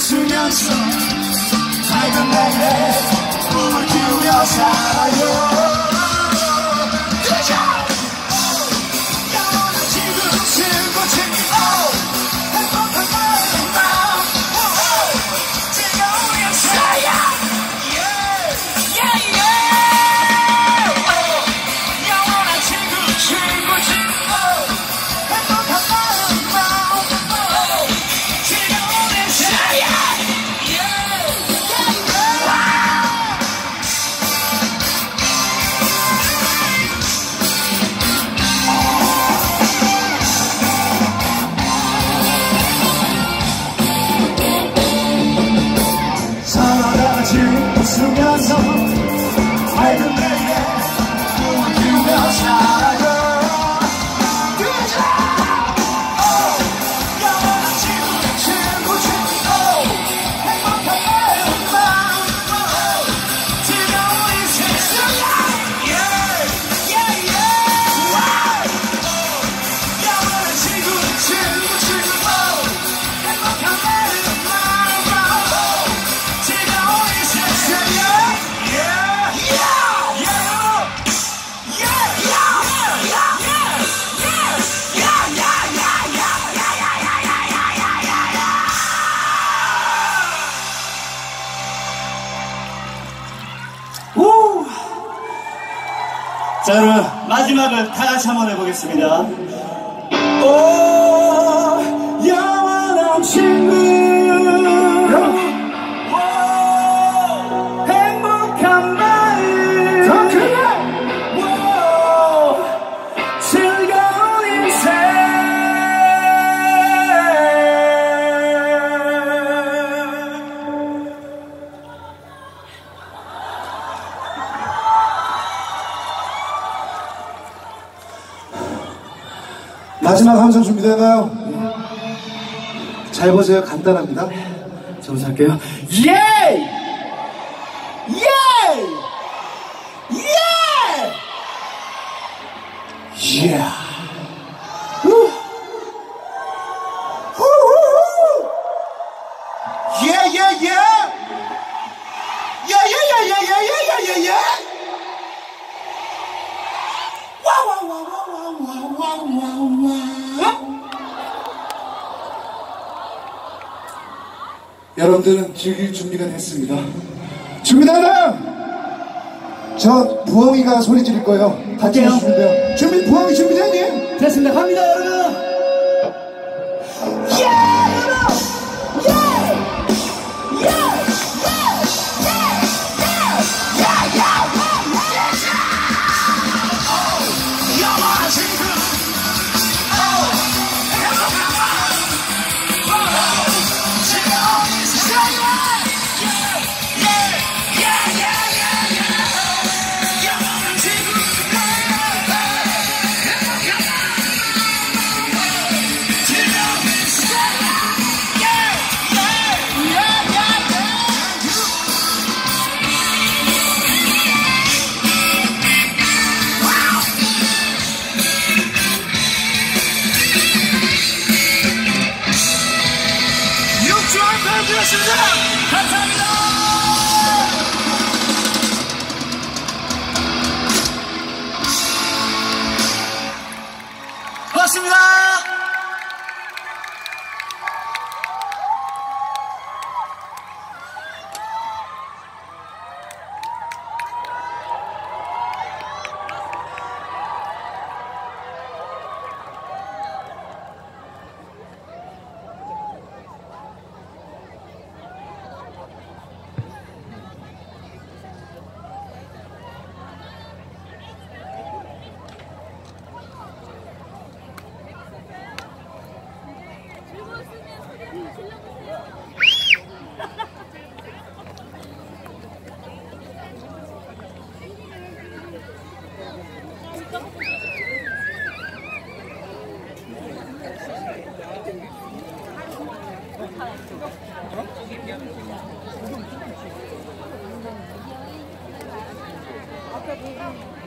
웃으면서 밝은 내일에 꿈을 키우며 살아요. 웃으면서 밝은 내일에 꿈을 키우며 살아요. 영원한 친구 행복한 마음 즐거운 이 세상 영원한 친구 행복한 마음 즐거운 이 세상. 자, 여러분, 마지막은 다 같이 한번 해보겠습니다. 오, 영원한 친구, 오, 행복한 마음, 더 크게, 오, 즐거운 인생. 마지막 함성 준비되나요? 잘 보세요. 간단합니다. 저 먼저 할게요. 예! 예! 예! 예! 후! 후후후! 예, 예, 예! 예, 예, 예, 예, 예, 예, 예, 예! 여러분들은 즐길 준비가 됐습니다. 준비되나요? 저 부엉이가 소리 지를 거예요. 같이 해주시면 돼요. 준비, 부엉이 준비되니? 됐습니다. 갑니다, 여러분. 예! 감사합니다. 고맙습니다. 아까